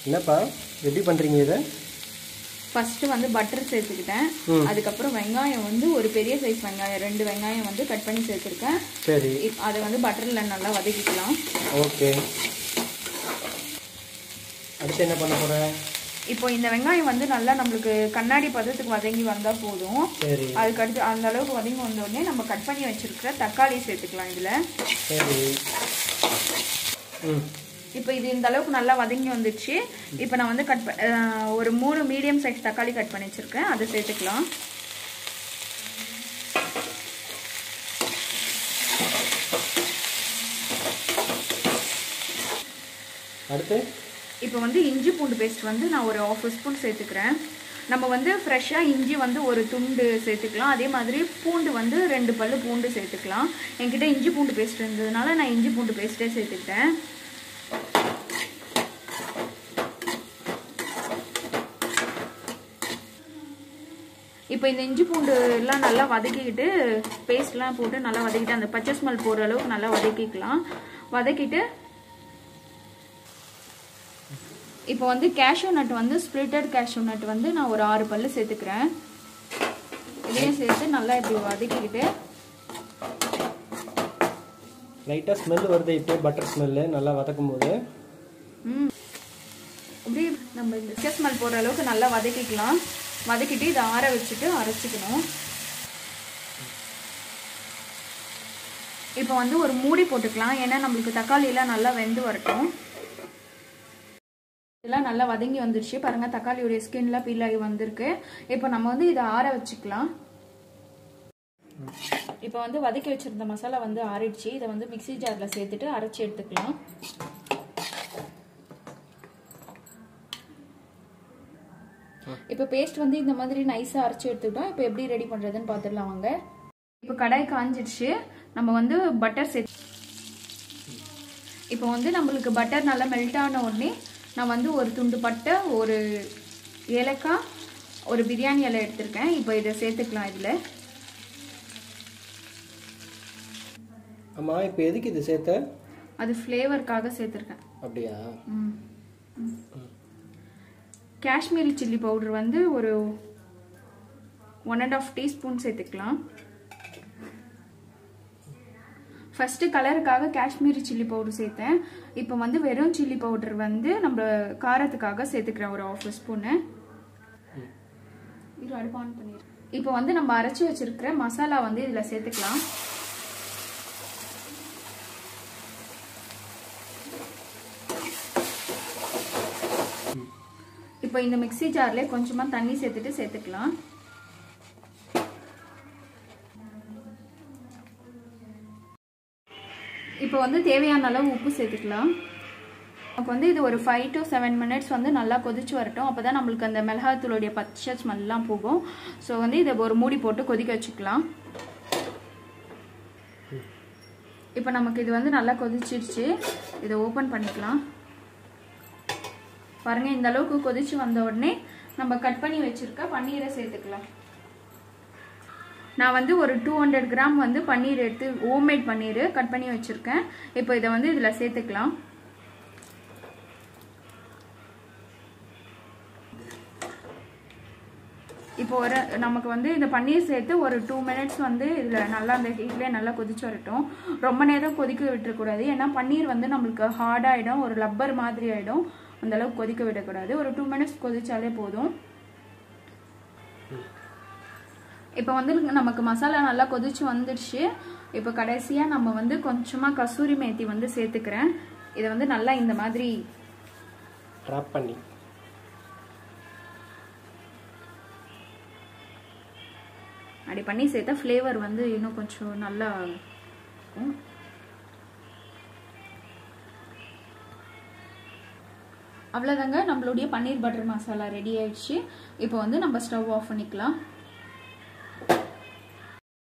என்னப்பா எப்படி பண்றீங்க இத? ஃபர்ஸ்ட் வந்து பட்டர் சேர்த்துக்கிட்டேன். அதுக்கு அப்புறம் வெங்காயம் வந்து ஒரு பெரிய சைஸ் வெங்காயம் 2 வெங்காயம் வந்து கட் பண்ணி சேர்த்திருக்கேன். சரி. அதை வந்து பட்டர்ல நல்லா வதக்கிக்கலாம். ஓகே. அடுத்து என்ன பண்ண போற? இப்போ இந்த வெங்காயம் வந்து நல்லா நமக்கு கண்ணாடி பதத்துக்கு வதங்கி வந்தா போதும். சரி. அதுக்கு அடுத்து அந்த அளவுக்கு வதங்கி வந்த உடனே நம்ம கட் பண்ணி வச்சிருக்கிற தக்காளி சேர்த்துக்கலாம் இதுல. சரி. இப்போ இது இந்த அளவுக்கு நல்லா வதங்கி வந்துச்சு. இப்போ நான் வந்து ஒரு 3 மீடியம் சைஸ் தக்காளி கட் பண்ணி வச்சிருக்கேன். அதை சேர்த்துக்கலாம். அடுத்து இப்போ வந்து இஞ்சி பூண்டு பேஸ்ட் வந்து நான் ஒரு 1/2 ஸ்பூன் சேர்த்துக்கிறேன். நம்ம வந்து ஃப்ரெஷ்ஷாக இஞ்சி வந்து ஒரு துண்டு சேர்த்துக்கலாம். அதே மாதிரி பூண்டு வந்து 2 பல்லு பூண்டு சேர்த்துக்கலாம். என்கிட்ட இஞ்சி பூண்டு பேஸ்ட் இருந்ததுனால நான் இஞ்சி பூண்டு பேஸ்ட்டே சேர்த்துக்கிட்டேன். இப்போ இந்த இஞ்சி பூண்டு எல்லாம் நல்லா வதக்கிக்கிட்டு பேஸ்ட்லாம் போட்டு நல்லா வதக்கிட்டு அந்த பச்சை ஸ்மெல் போகிற அளவுக்கு நல்லா வதக்கிக்கலாம். வதக்கிட்டு இப்போ வந்து கேஷ்யூ நட் வந்து ஸ்ப்ளிட்டட் கேஷ்யூ நட் வந்து நான் ஒரு 6 பல்லு சேர்த்துக்கிறேன். இதையும் சேர்த்து நல்லா இப்படி வதக்கிக்கிட்டு லைட்டாக ஸ்மெல் வருது. இப்போ பட்டர் ஸ்மெல்லு நல்லா வதக்கும் போது அப்படியே நம்ம இந்த ஸ்மெல் போடுற அளவுக்கு நல்லா வதக்கிக்கலாம். வதக்கிட்டு இதை ஆற வச்சுட்டு அரைச்சிக்கணும். இப்போ வந்து ஒரு மூடி போட்டுக்கலாம். ஏன்னா நம்மளுக்கு தக்காளியெல்லாம் நல்லா வெந்து வரட்டும். இதெல்லாம் நல்லா வதங்கி வந்துருச்சு பாருங்க. தக்காளியோடைய ஸ்கின்லாம் பீல் ஆகி வந்திருக்கு. இப்போ நம்ம வந்து இதை ஆற வச்சுக்கலாம். இப்போ வந்து வதக்கி வச்சிருந்த மசாலா வந்து ஆறிடுச்சு. இதை வந்து மிக்ஸி ஜார்ல சேர்த்துட்டு அரைச்சி எடுத்துக்கலாம். இப்போ பேஸ்ட் வந்து இந்த மாதிரி நைஸா அரைச்சி எடுத்துக்கிட்டோம். இப்போ எப்படி ரெடி பண்றதுன்னு பார்த்துடலாம் வாங்க. இப்போ கடாய் காஞ்சிடுச்சு. நம்ம வந்து பட்டர் சேர்த்து இப்போ வந்து நம்மளுக்கு பட்டர் நல்லா மெல்ட் ஆன உடனே நான் வந்து ஒரு துண்டு பட்டை, ஒரு ஏலக்காய், ஒரு பிரியாணி இலை எடுத்திருக்கேன். இப்போ இதை சேர்த்துக்கலாம் இதில். அம்மா இப்போ எதுக்கு இது சேர்த்த? அது ஃப்ளேவருக்காக சேர்த்துருக்கேன். அப்படியா? காஷ்மீரி சில்லி பவுடர் வந்து ஒரு 1.5 டீஸ்பூன் சேர்த்துக்கலாம். ஃபர்ஸ்ட் கலருக்காக காஷ்மீரி சில்லி பவுடர் சேர்த்தேன். இப்போ வந்து வெறும் சில்லி பவுடர் வந்து நம்ம காரத்துக்காக சேர்த்துக்கிறேன் ஒரு 1/2 ஸ்பூனு. இப்போ வந்து நம்ம அரைச்சி வச்சிருக்கிற மசாலா வந்து இதுல சேர்த்துக்கலாம். இப்போ இந்த மிக்ஸி ஜார்ல கொஞ்சமா தண்ணி சேர்த்துக்கலாம். இப்போ வந்து தேவையான அளவு உப்பு சேர்த்துக்கலாம். நமக்கு வந்து இது ஒரு 5 to 7 மினிட்ஸ் வந்து நல்லா கொதிச்சு வரட்டும். அப்பதான் நம்மளுக்கு அந்த மிளகாத்தூளுடைய பச்சை ஸ்மெல்லாம் போகும். ஸோ வந்து இதை ஒரு மூடி போட்டு கொதிக்க வச்சுக்கலாம். இப்போ நமக்கு இது வந்து நல்லா கொதிச்சிருச்சு. இதை ஓப்பன் பண்ணிக்கலாம். பாருங்க, இந்த அளவுக்கு கொதிச்சு வந்த உடனே நம்ம கட் பண்ணி வச்சிருக்க பன்னீரை சேர்த்துக்கலாம். நான் வந்து ஒரு 200 கிராம் வந்து பன்னீர் எடுத்து ஹோம்மேட் பன்னீர் கட் பண்ணி வச்சிருக்கேன். இப்போ இதை வந்து இதுல சேர்த்துக்கலாம். இப்போ நமக்கு வந்து இந்த பன்னீர் சேர்த்து ஒரு 2 மினிட்ஸ் வந்து இதுல நல்லா அந்த ஹீட்லயே நல்லா கொதிச்சு வரட்டும். ரொம்ப நேரம் கொதிக்க விட்டுறக்கூடாது. ஏன்னா பன்னீர் வந்து நம்மளுக்கு ஹார்ட் ஆயிடும், ஒரு லப்பர் மாதிரி ஆயிடும். அந்த அளவுக்கு கொதிக்க விடக்கூடாது. ஒரு 2 மினிட்ஸ் கொதிச்சாலே போதும். இப்போ வந்து நமக்கு மசாலா நல்லா கொதிச்சு வந்துடுச்சு. இப்போ கடைசியா நம்ம வந்து கொஞ்சமா கசூரி மேத்தி வந்து சேர்த்துக்கிறேன். இதை வந்து நல்லா இந்த மாதிரி ட்ராப் பண்ணி அப்படி பண்ணி சேர்த்தா ஃப்ளேவர் வந்து இன்னும் கொஞ்சம் நல்லா இருக்கும். அவ்வளோதாங்க, நம்மளுடைய பன்னீர் பட்டர் மசாலா ரெடி ஆயிடுச்சு. இப்போ வந்து நம்ம ஸ்டவ் ஆஃப் பண்ணிக்கலாம்.